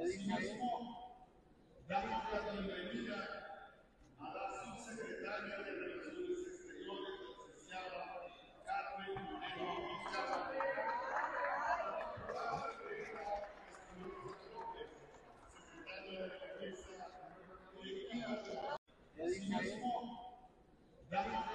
Asimismo, damos la bienvenida a la subsecretaria de Relaciones Exteriores, licenciada Carmen Moreno Vizcarra, a la diputada federal Espinosa López, secretaria de Defensa, Asimismo, damos